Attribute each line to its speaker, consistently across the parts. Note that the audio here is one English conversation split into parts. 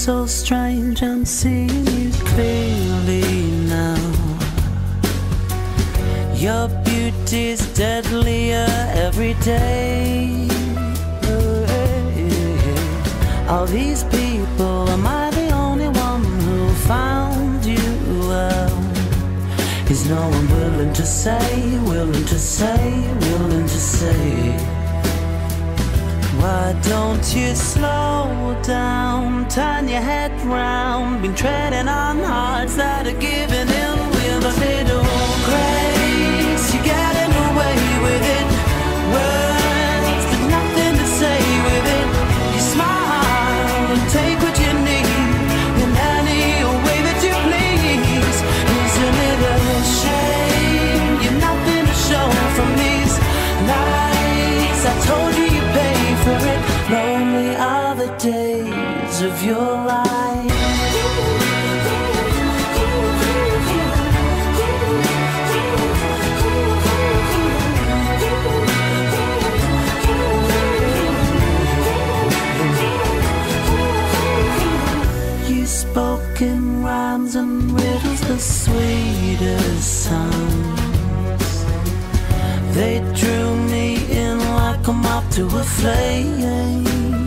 Speaker 1: so strange, I'm seeing you clearly now. Your beauty's deadlier every day. All these people, am I the only one who found you well? Is no one willing to say, willing to say, willing to say? Why don't you slow down, turn your head round? Been treading on hearts that are giving in with a little grace. You're getting away with it. Words, but nothing to say with it. You smile and take what you need in any way that you please. Isn't it a shame you're nothing to show from these nights? I told you you pay for it. Lonely are the days of your life. You spoke in rhymes and riddles, the sweetest sounds. They drew me in like a moth to a flame.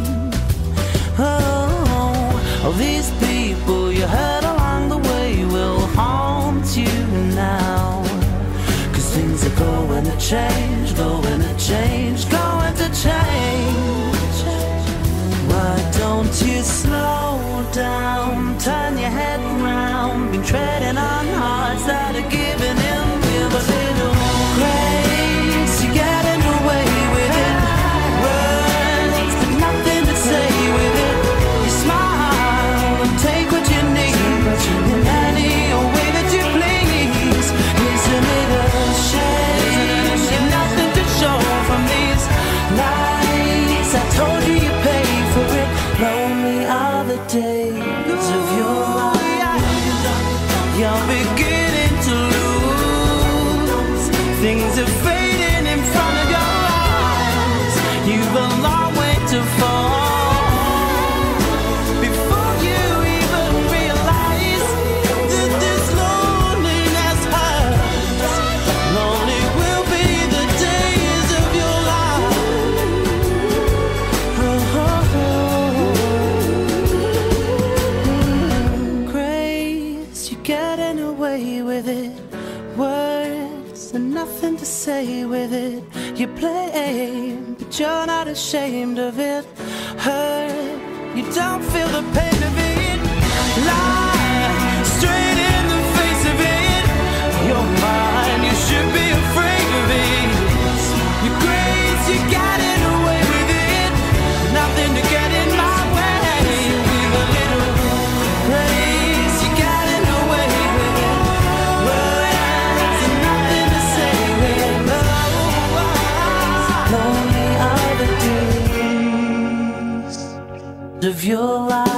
Speaker 1: Oh, all these people you heard along the way will haunt you now. 'Cause things are going to change, going to change, going to change. Why don't you slow down, turn your head round? Been treading on hearts that are giving in with a little grace. You're getting away with it. Words, but nothing to say with it. You smile and take what you need in any way that you please. Isn't it a shame you've nothing to show from these nights? I told you you pay for it. Lonely are the days of your life. You're beginning to lose. Things are fading in front of your eyes. You've a long way to fall before you even realize that this loneliness hurts. Lonely will be the days of your life. Grace, you're getting away with it. Words and nothing to say with it. You play, but you're not ashamed of it. Hurt, you don't feel the pain of it. Lie straight in the face of it. You're mine, you should be afraid of it. Your grace, you got it away with it. Nothing to get in my way. With a little grace, you got it away with it. Words and nothing to say with it. Lonely are the days of your life.